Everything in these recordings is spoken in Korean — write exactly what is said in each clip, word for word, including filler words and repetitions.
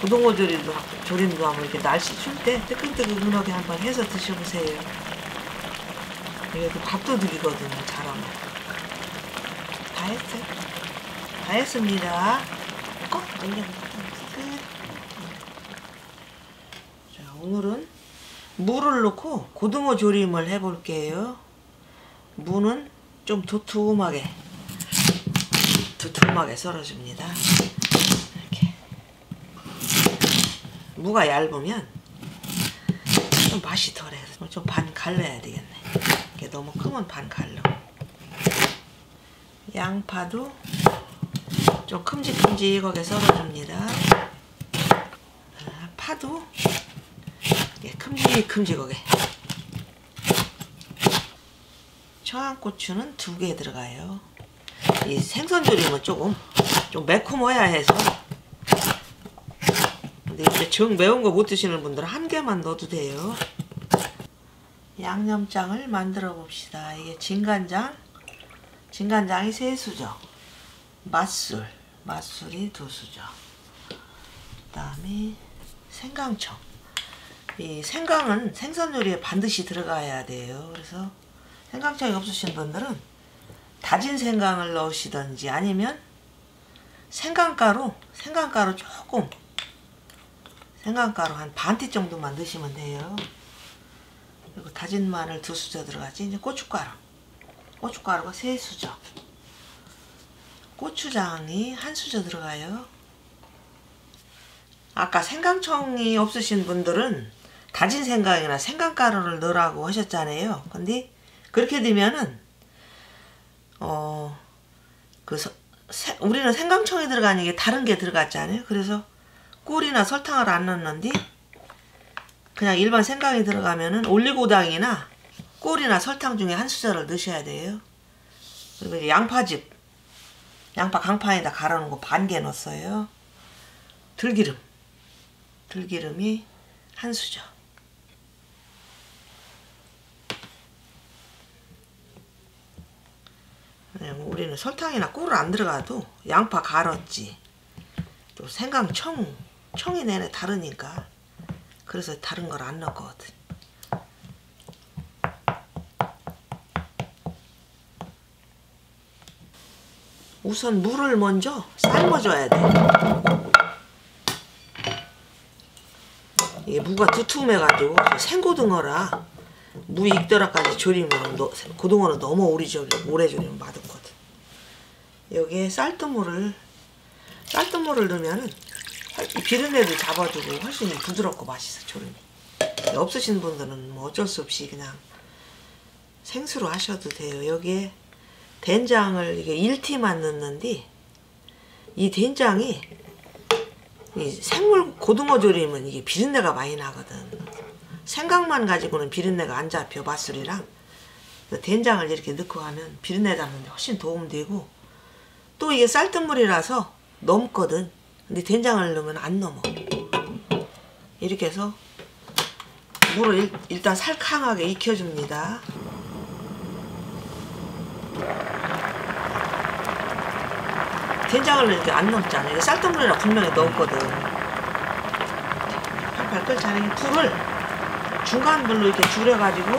고등어 조림도, 조림도 한번 이렇게 날씨 출 때 뜨끈뜨끈하게 한번 해서 드셔보세요. 이게 또 밥도둑이거든요, 잘하면. 다 했어요. 다 했습니다. 꼭 올려놓고 끝. 자, 오늘은 무를 넣고 고등어 조림을 해볼게요. 무는 좀 두툼하게 두툼하게 썰어줍니다. 이렇게. 무가 얇으면 좀 맛이 덜해서 좀 반 갈라야 되겠네. 이게 너무 크면 반 갈라. 양파도 좀 큼직큼직하게 썰어줍니다. 파도 큼직큼직하게. 청양고추는 두 개 들어가요. 이 생선 조림은 조금 좀 매콤해야 해서. 근데 이제 정 매운 거 못 드시는 분들은 한 개만 넣어도 돼요. 양념장을 만들어 봅시다. 이게 진간장, 진간장이 세 수저, 맛술, 맛술이 두 수저. 그다음에 생강청. 이 생강은 생선 요리에 반드시 들어가야 돼요. 그래서 생강청이 없으신 분들은 다진 생강을 넣으시든지 아니면 생강가루, 생강가루 조금, 생강가루 한 반 티 정도만 넣으시면 돼요. 그리고 다진 마늘 두 수저 들어가지. 이제 고춧가루, 고춧가루가 세 수저, 고추장이 한 수저 들어가요. 아까 생강청이 없으신 분들은 다진 생강이나 생강가루를 넣으라고 하셨잖아요. 근데 그렇게 되면은 어 그 우리는 생강청이 들어가는 게 다른 게 들어갔잖아요. 그래서 꿀이나 설탕을 안 넣는데 그냥 일반 생강이 들어가면은 올리고당이나 꿀이나 설탕 중에 한 수저를 넣으셔야 돼요. 그리고 이제 양파즙, 양파 강판에다 갈아 놓은 거 반 개 넣었어요. 들기름, 들기름이 한 수저. 우리는 설탕이나 꿀을 안 들어가도 양파 갈았지. 또 생강청, 청이 내내 다르니까 그래서 다른 걸 안 넣거든. 우선 물을 먼저 삶아줘야 돼. 이게 무가 두툼해가지고 생고등어라 무 익더라까지 조리면 너, 고등어는 너무 오래 조리면, 오래 조리면 맛없거든. 여기에 쌀뜨물을 쌀뜨물을 넣으면은 비린내도 잡아주고 훨씬 부드럽고 맛있어 조림이. 없으신 분들은 뭐 어쩔 수 없이 그냥 생수로 하셔도 돼요. 여기에 된장을 이게 일 티만 넣는데 이 된장이 이 생물 고등어 조림은 이게 비린내가 많이 나거든. 생강만 가지고는 비린내가 안 잡혀. 맛술이랑 된장을 이렇게 넣고 하면 비린내 잡는데 훨씬 도움되고, 또 이게 쌀뜨물이라서 넘거든. 근데 된장을 넣으면 안 넘어. 이렇게 해서 물을 일, 일단 살캉하게 익혀줍니다. 된장을 넣으니까 안 넘잖아. 이게 쌀뜨물이라 분명히 넣었거든. 팔팔 끓잖아요. 불을 중간 불로 이렇게 줄여가지고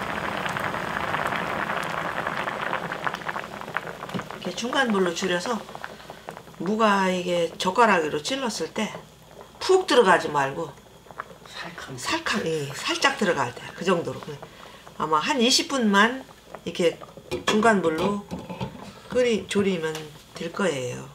이렇게 중간 불로 줄여서 무가 이게 젓가락으로 찔렀을 때 푹 들어가지 말고 살캉 살캉 예, 살짝 들어갈 때 그 정도로. 아마 한 이십 분만 이렇게 중간 불로 끓이 조리면 될 거예요.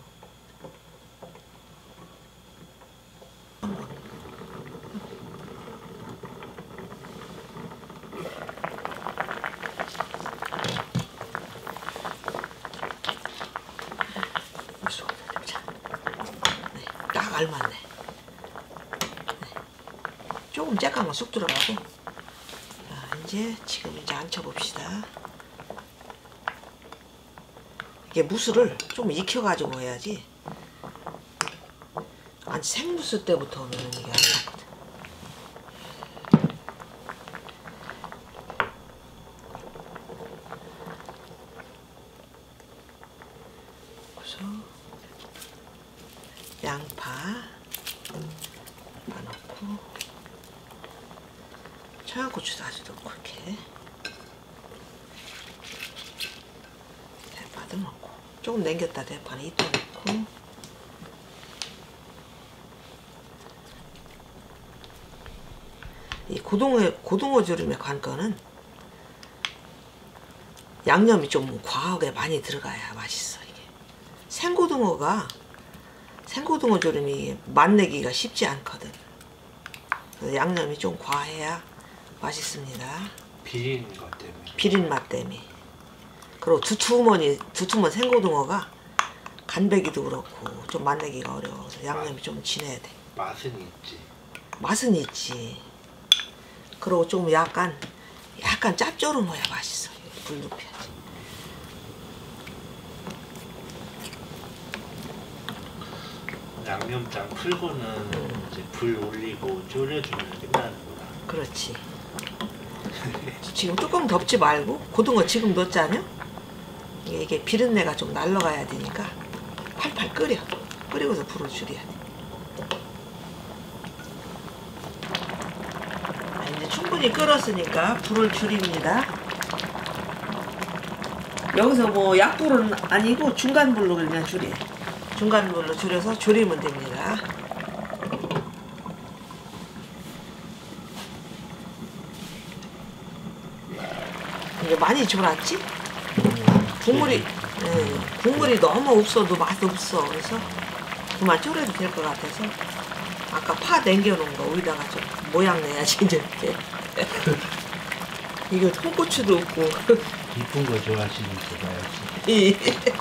네, 딱 알맞네. 네. 조금 쬐까만 쑥 들어가고. 자, 이제 지금 이제 앉혀봅시다. 이게 무술을 좀 익혀가지고 해야지. 아니 생무술 때부터 하면 이게 안 맞거든. 그래서 양파, 대파 넣고 청양고추도 아주 넣고 이렇게 대파도 넣고 조금 남겼다 대파는 이따 넣고 이 고등어, 고등어 조림에 관건은 양념이 좀 과하게 많이 들어가야 맛있어. 이게 생고등어가 생고등어 조림이 맛내기가 쉽지 않거든. 그래서 양념이 좀 과해야 맛있습니다. 비린 것 때문에. 비린 맛 때문에. 그리고 두툼하니 두툼한 생고등어가 간배기도 그렇고 좀 맛내기가 어려워서 양념이 좀 진해야 돼. 맛은 있지. 맛은 있지. 그리고 좀 약간 약간 짭조름해야 맛있어. 불 높여야지. 양념장 풀고는 음. 이제 불 올리고 졸여주면 끝나는구나. 그렇지. 지금 뚜껑 덮지 말고 고등어 지금 넣었잖아요. 이게, 이게 비린내가 좀 날라가야 되니까 팔팔 끓여. 끓이고서 불을 줄여야 돼. 아, 이제 충분히 끓었으니까 불을 줄입니다. 여기서 뭐 약불은 아니고 중간불로 그냥 줄여. 중간불로 줄여서 졸이면 됩니다. 이제 많이 졸았지? 국물이 네, 국물이 너무 없어도 맛 없어. 그래서 그만 졸여도 될 것 같아서 아까 파 남겨놓은 거 여기다가 좀 모양 내야지 이제 이렇게. 이거 홍고추도 없고. 이쁜 거 좋아하시는 거 봐야지.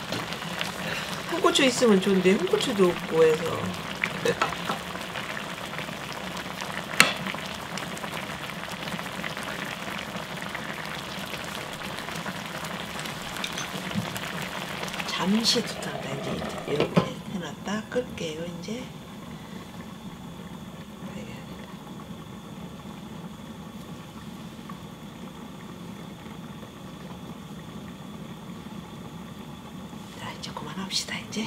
홍고추 있으면 좋은데 홍고추도 없고 해서. 잠시 두탄다. 이제 이렇게 해놨다 끌게요. 이제 자 이제 그만합시다. 이제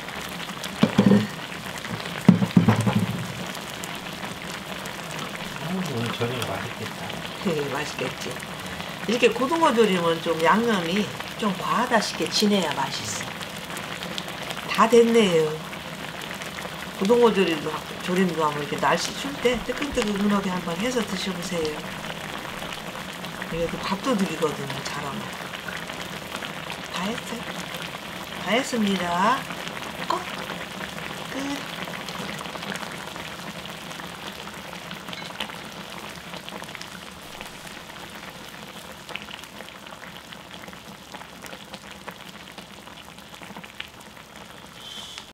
음, 오늘 저녁 맛있겠다. 맛있겠지. 이렇게 고등어 조림은 좀 양념이 좀 과하다 싶게 진해야 맛있어. 다 됐네요. 고등어 조림도, 조림도 한번 이렇게 날씨 출 때 뜨끈뜨끈하게 한번 해서 드셔보세요. 이게 또 밥도둑이거든요. 잘하면. 다 했어요. 다 했습니다.